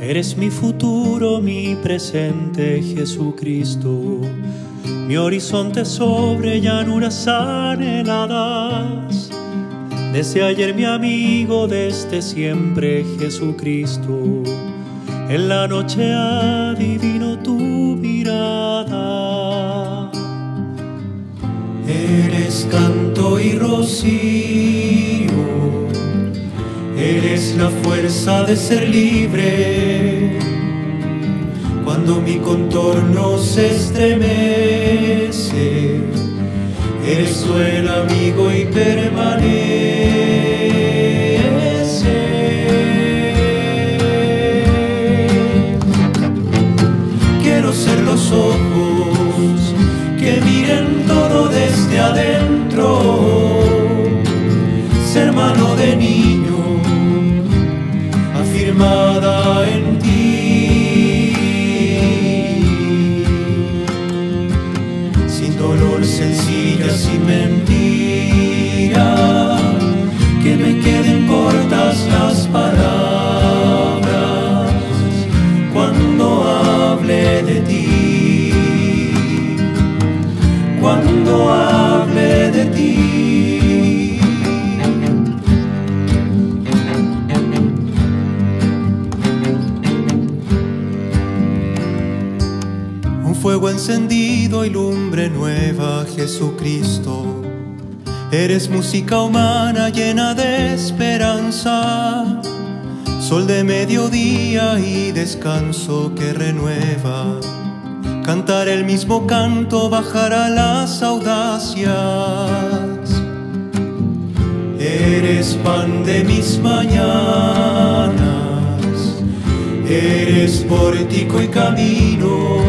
Eres mi futuro, mi presente, Jesucristo. Mi horizonte sobre llanuras anheladas. Desde ayer mi amigo, desde siempre, Jesucristo. En la noche adivino tu mirada. Eres canto y rocío. Eres la fuerza de ser libre. Cuando mi contorno se estremece, eres tú el amigo y permanece. Quiero ser los ojos que miren todo desde adentro, ser mano de niño afirmada en ti. Dolor, sencilla, sin mentira, que me queden cortas las palabras cuando hable de ti, cuando hable de ti. Un fuego encendido y lumbre nueva, Jesucristo. Eres música humana llena de esperanza, sol de mediodía y descanso que renueva. Cantar el mismo canto, bajar a las audacias. Eres pan de mis mañanas, eres pórtico y camino.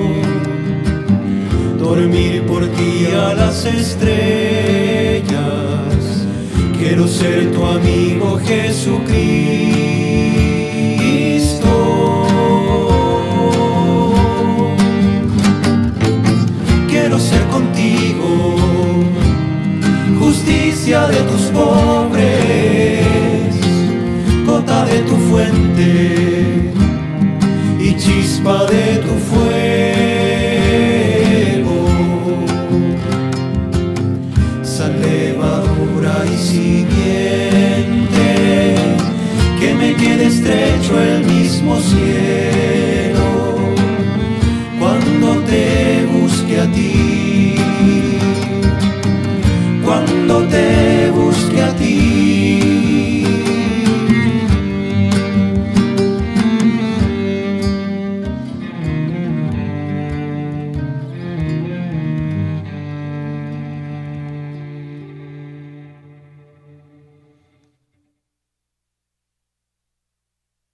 Dormir por ti a las estrellas. Quiero ser tu amigo, Jesucristo.